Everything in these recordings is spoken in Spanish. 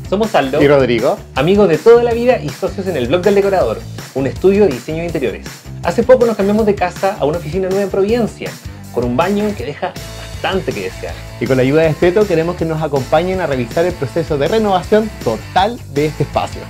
Somos Aldo y Rodrigo, amigos de toda la vida y socios en el Blog del Decorador, un estudio de diseño de interiores. Hace poco nos cambiamos de casa a una oficina nueva en Providencia, con un baño que deja bastante que desear. y con la ayuda de Estreto queremos que nos acompañen a revisar el proceso de renovación total de este espacio.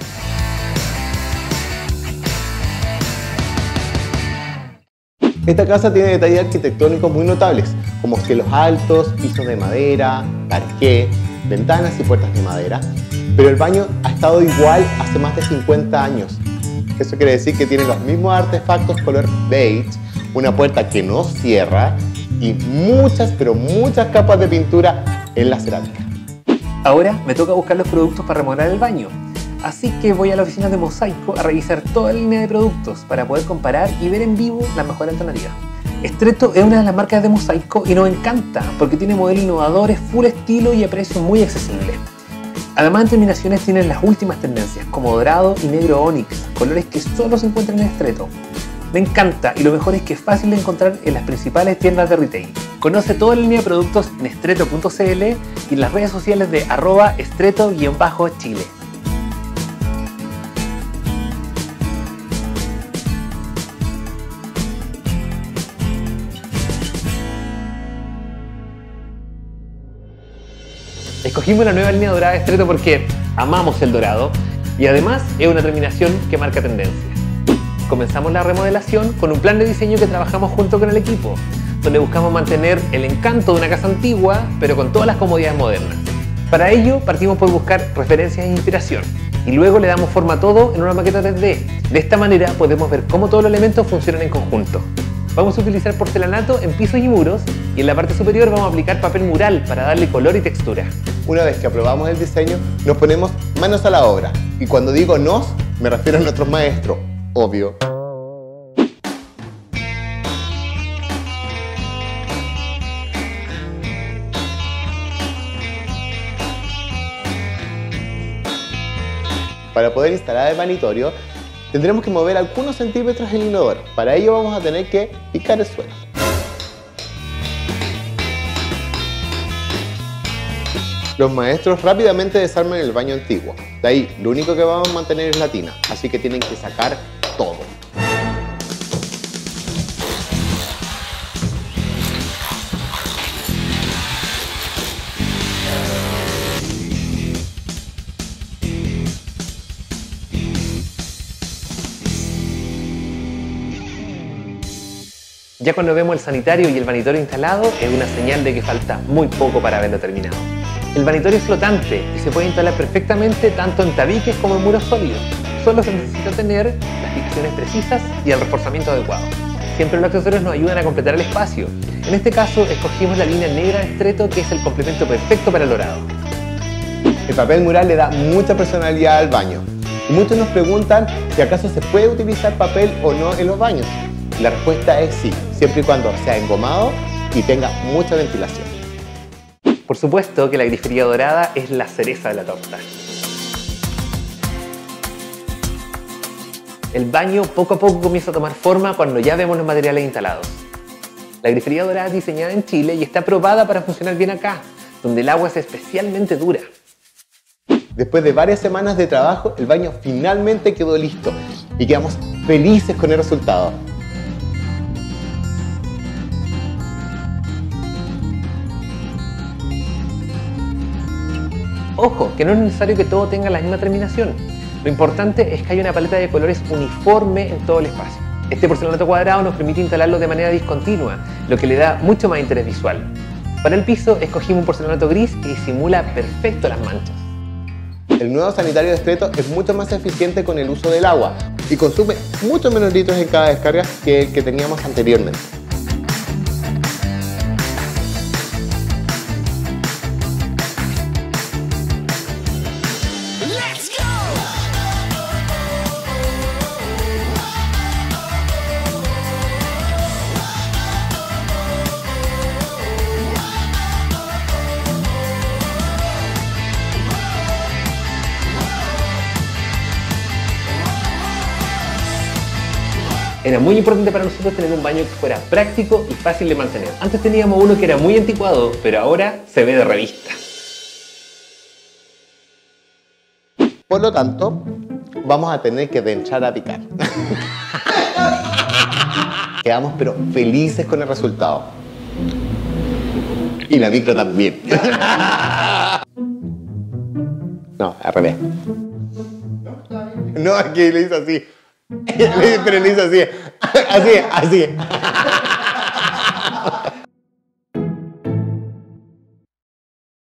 Esta casa tiene detalles arquitectónicos muy notables, como cielos altos, pisos de madera, parqué, ventanas y puertas de madera, pero el baño ha estado igual hace más de 50 años. Eso quiere decir que tiene los mismos artefactos color beige, una puerta que no cierra y muchas, pero muchas capas de pintura en la cerámica. Ahora me toca buscar los productos para remodelar el baño, así que voy a la oficina de Mosaico a revisar toda la línea de productos para poder comparar y ver en vivo la mejor alternativa. Estreto es una de las marcas de Mosaico y nos encanta porque tiene modelos innovadores, full estilo y a precios muy accesibles. Además, en terminaciones tienen las últimas tendencias, como dorado y negro onix, colores que solo se encuentran en Estreto. Me encanta y lo mejor es que es fácil de encontrar en las principales tiendas de retail. Conoce toda la línea de productos en estreto.cl y en las redes sociales de @estreto_chile. Escogimos la nueva línea dorada de Estreto porque amamos el dorado y además es una terminación que marca tendencia. Comenzamos la remodelación con un plan de diseño que trabajamos junto con el equipo, donde buscamos mantener el encanto de una casa antigua, pero con todas las comodidades modernas. Para ello partimos por buscar referencias e inspiración y luego le damos forma a todo en una maqueta 3D. De esta manera podemos ver cómo todos los elementos funcionan en conjunto. Vamos a utilizar porcelanato en pisos y muros y en la parte superior vamos a aplicar papel mural para darle color y textura. Una vez que aprobamos el diseño, nos ponemos manos a la obra. Y cuando digo nos, me refiero a nuestros maestros, obvio. Para poder instalar el vanitorio, tendremos que mover algunos centímetros el inodoro. Para ello vamos a tener que picar el suelo. Los maestros rápidamente desarman el baño antiguo. De ahí, lo único que vamos a mantener es la tina, así que tienen que sacar todo. Ya cuando vemos el sanitario y el vanitorio instalado, es una señal de que falta muy poco para haberlo terminado. El vanitorio es flotante y se puede instalar perfectamente tanto en tabiques como en muros sólidos. Solo se necesita tener las fijaciones precisas y el reforzamiento adecuado. Siempre los accesorios nos ayudan a completar el espacio. En este caso, escogimos la línea negra de Estreto, que es el complemento perfecto para el dorado. El papel mural le da mucha personalidad al baño. Y muchos nos preguntan si acaso se puede utilizar papel o no en los baños. La respuesta es sí, siempre y cuando sea engomado y tenga mucha ventilación. Por supuesto que la grifería dorada es la cereza de la torta. El baño poco a poco comienza a tomar forma cuando ya vemos los materiales instalados. La grifería dorada es diseñada en Chile y está aprobada para funcionar bien acá, donde el agua es especialmente dura. Después de varias semanas de trabajo, el baño finalmente quedó listo y quedamos felices con el resultado. Ojo, que no es necesario que todo tenga la misma terminación. Lo importante es que haya una paleta de colores uniforme en todo el espacio. Este porcelanato cuadrado nos permite instalarlo de manera discontinua, lo que le da mucho más interés visual. Para el piso escogimos un porcelanato gris que disimula perfecto las manchas. El nuevo sanitario de Estreto es mucho más eficiente con el uso del agua y consume mucho menos litros en cada descarga que el que teníamos anteriormente. Era muy importante para nosotros tener un baño que fuera práctico y fácil de mantener. Antes teníamos uno que era muy anticuado, pero ahora se ve de revista. Por lo tanto, vamos a tener que entrar a picar. Quedamos pero felices con el resultado. Y la micro también. No, al revés. No, aquí le hizo así. Pero le hizo así. Así.